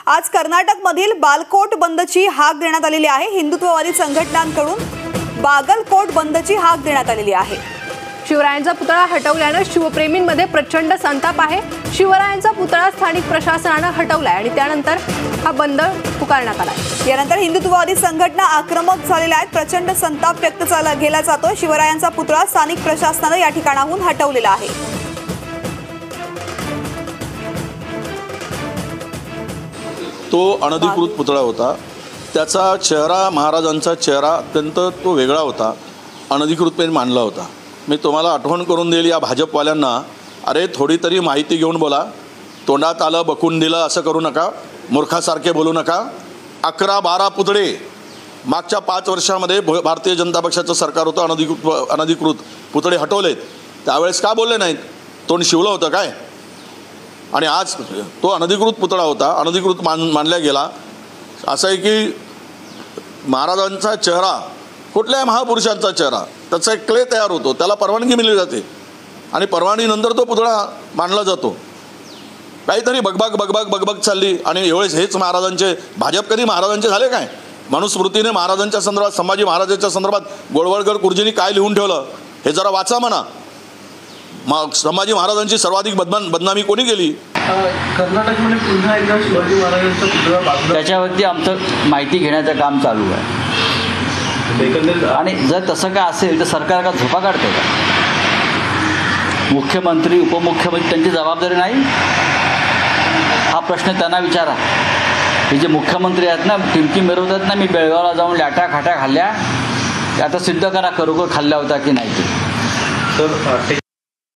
आज कर्नाटकमधील बालकोट बंदची हाक देण्यात आलेली आहे। हिंदुत्ववादी संघटनांकडून बागलकोट बंदची हाक देण्यात आलेली आहे। शिवरायांचा पुतळा हटवल्याने शिवप्रेमींमध्ये प्रचंड संताप आहे। शिवरायांचा पुतळा स्थानिक प्रशासनाने हटवलाय आणि त्यानंतर हा बंद पुकारण्यात आला। यानंतर हिंदुत्ववादी संघटना आक्रमक झालेल्या आहेत। प्रचंड संताप व्यक्त केला जातो। शिवरायांचा पुतळा स्थानिक प्रशासनाने या ठिकाणाहून हटवलेला आहे। तो अनधिकृत पुतळा होता। त्याचा चेहरा, महाराजांचा चेहरा अत्यंत तो वेगळा होता, अनधिकृतपणे मांडला होता। मी तुम्हाला आठवण करून देईल या भाजपवाल्यांना, अरे थोडी तरी माहिती घेऊन बोला। तोंडात आलं बकून दिलं असं करू नका, मूर्खासारखे बोलू नका। 11-12 पुतळे मागच्या 5 वर्षामध्ये भारतीय जनता पक्षाचं सरकार होतं, अनधिकृत पुतळे हटवलेत। त्यावेळेस का बोलले नाहीत? तोंड शिवलं होतं काय? आणि आज तो अनधिकृत पुतळा होता, अनधिकृत मानला गेला। असं आहे की महाराजांचा चेहरा, कुठल्याही महापुरुषांचा चेहरा, त्याचा एक क्ले तयार होतो, त्याला परवानगी मिळली जाते आणि परवानगीनंतर तो पुतळा मांडला जातो। काहीतरी बगबग चालली आणि एवढेच हेच महाराजांचे, भाजप कधी महाराजांचे झाले काय? मनुस्मृतीने महाराजांच्या संदर्भात, संभाजी महाराजांच्या संदर्भात गोळवळकर गुरुजींनी काय लिहून ठेवलं हे जरा वाचा म्हणा। मग संभाजी महाराजांची सर्वाधिक बदनामी कोणी केली? कर्नाटकमध्ये पुन्हा एकदा शिवाजी महाराजांचा पुतळा बाजूला, त्याच्यावरती आमचं माहिती घेण्याचं काम चालू आहे। आणि जर तसं काय असेल तर सरकार का झोपा काढते का? मुख्यमंत्री, उपमुख्यमंत्री त्यांची जबाबदारी नाही? हा प्रश्न त्यांना विचारा। हे जे मुख्यमंत्री आहेत ना, टिमकी मिरवतात ना, मी बेळगावला जाऊन लाटा खाट्या खाल्ल्या, आता सिद्ध करा खरोखर खाल्ल्या होता की नाही ते। तर